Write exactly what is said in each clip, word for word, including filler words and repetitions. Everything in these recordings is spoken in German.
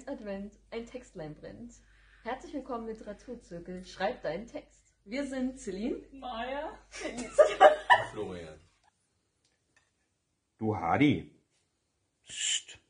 ist Advent, ein Textlein brennt. Herzlich willkommen im Literaturzirkel, schreib deinen Text. Wir sind Celine, Maja, Florian. Du Hardy. Psst.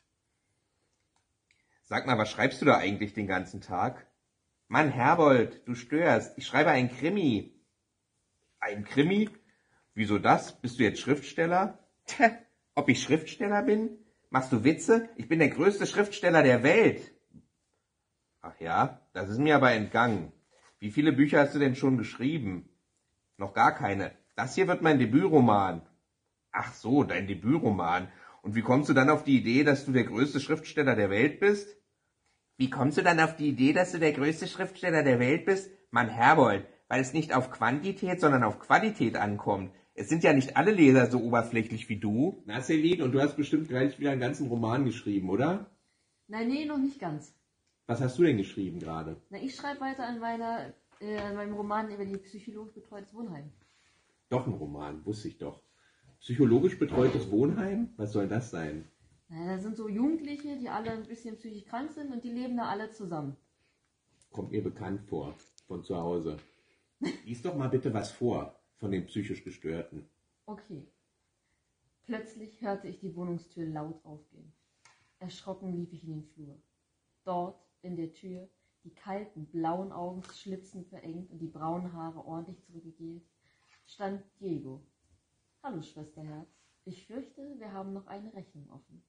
Sag mal, was schreibst du da eigentlich den ganzen Tag? Mann, Herbold, du störst. Ich schreibe einen Krimi. Ein Krimi? Wieso das? Bist du jetzt Schriftsteller? Tja, ob ich Schriftsteller bin? Machst du Witze? Ich bin der größte Schriftsteller der Welt. Ach ja, das ist mir aber entgangen. Wie viele Bücher hast du denn schon geschrieben? Noch gar keine. Das hier wird mein Debütroman. Ach so, dein Debütroman. Und wie kommst du dann auf die Idee, dass du der größte Schriftsteller der Welt bist? Wie kommst du dann auf die Idee, dass du der größte Schriftsteller der Welt bist? Mann, Herbold, weil es nicht auf Quantität, sondern auf Qualität ankommt. Es sind ja nicht alle Leser so oberflächlich wie du. Na, Celine, und du hast bestimmt gleich wieder einen ganzen Roman geschrieben, oder? Nein, nee, noch nicht ganz. Was hast du denn geschrieben gerade? Na, ich schreibe weiter an, meiner, äh, an meinem Roman über die psychologisch betreutes Wohnheim. Doch ein Roman, wusste ich doch. Psychologisch betreutes Wohnheim? Was soll das sein? Na, da sind so Jugendliche, die alle ein bisschen psychisch krank sind und die leben da alle zusammen. Kommt mir bekannt vor, von zu Hause. Lies doch mal bitte was vor von den psychisch Gestörten. Okay. Plötzlich hörte ich die Wohnungstür laut aufgehen. Erschrocken lief ich in den Flur. Dort, in der Tür, die kalten, blauen Augen schlitzend verengt und die braunen Haare ordentlich zurückgegelt, stand Diego. Hallo, Schwesterherz. Ich fürchte, wir haben noch eine Rechnung offen.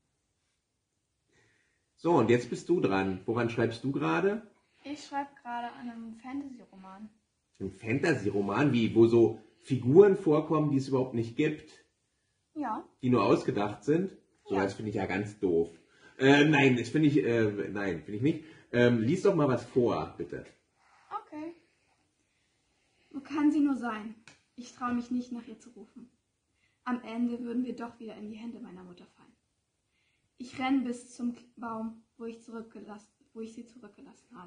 So, und jetzt bist du dran. Woran schreibst du gerade? ich schreibe gerade an einem Fantasy-Roman. Ein Fantasy-Roman, wie, wo so Figuren vorkommen, die es überhaupt nicht gibt, Ja. die nur ausgedacht sind? So, Ja. das finde ich ja ganz doof. Äh, nein, das finde ich, äh, nein, finde ich nicht. Ähm, lies doch mal was vor, bitte. Okay. Wo kann sie nur sein? Ich traue mich nicht, nach ihr zu rufen. Am Ende würden wir doch wieder in die Hände meiner Mutter fallen. Ich renne bis zum Baum, wo ich, zurückgelassen, wo ich sie zurückgelassen habe.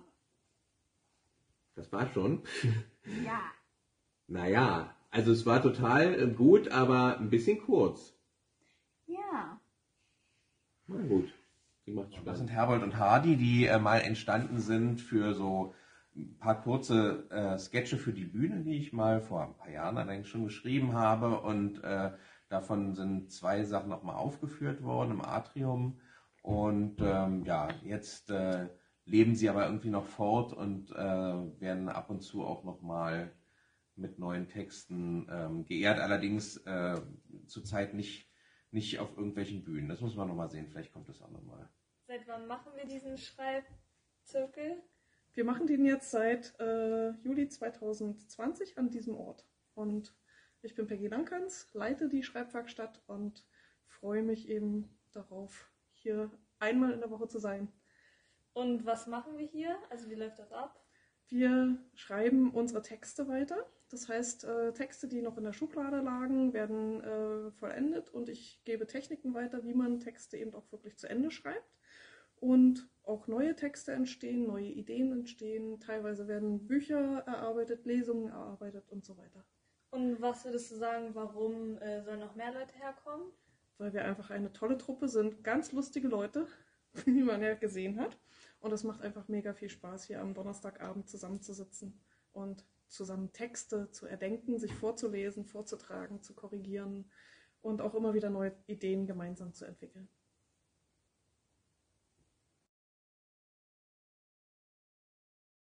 Das war schon. Ja. Naja, also es war total äh, gut, aber ein bisschen kurz. Ja. Na gut. Die macht Spaß. Das sind Herbold und Hardy, die äh, mal entstanden sind für so ein paar kurze äh, Sketche für die Bühne, die ich mal vor ein paar Jahren allerdings schon geschrieben habe. Und äh, davon sind zwei Sachen nochmal aufgeführt worden im Atrium. Und ähm, ja, jetzt äh, leben sie aber irgendwie noch fort und äh, werden ab und zu auch nochmal mit neuen Texten ähm, geehrt. Allerdings äh, zurzeit nicht, nicht auf irgendwelchen Bühnen. Das muss man nochmal sehen. Vielleicht kommt das auch nochmal. Seit wann machen wir diesen Schreibzirkel? Wir machen den jetzt seit äh, Juli zweitausendzwanzig an diesem Ort. Und ich bin Peggy Lankans, leite die Schreibwerkstatt und freue mich eben darauf, hier einmal in der Woche zu sein. Und was machen wir hier? Also wie läuft das ab? Wir schreiben unsere Texte weiter. Das heißt, äh, Texte, die noch in der Schublade lagen, werden äh, vollendet und ich gebe Techniken weiter, wie man Texte eben auch wirklich zu Ende schreibt. Und auch neue Texte entstehen, neue Ideen entstehen. Teilweise werden Bücher erarbeitet, Lesungen erarbeitet und so weiter. Und was würdest du sagen, warum äh, sollen noch mehr Leute herkommen? Weil wir einfach eine tolle Truppe sind, ganz lustige Leute, wie man ja gesehen hat. Und es macht einfach mega viel Spaß, hier am Donnerstagabend zusammenzusitzen und zusammen Texte zu erdenken, sich vorzulesen, vorzutragen, zu korrigieren und auch immer wieder neue Ideen gemeinsam zu entwickeln.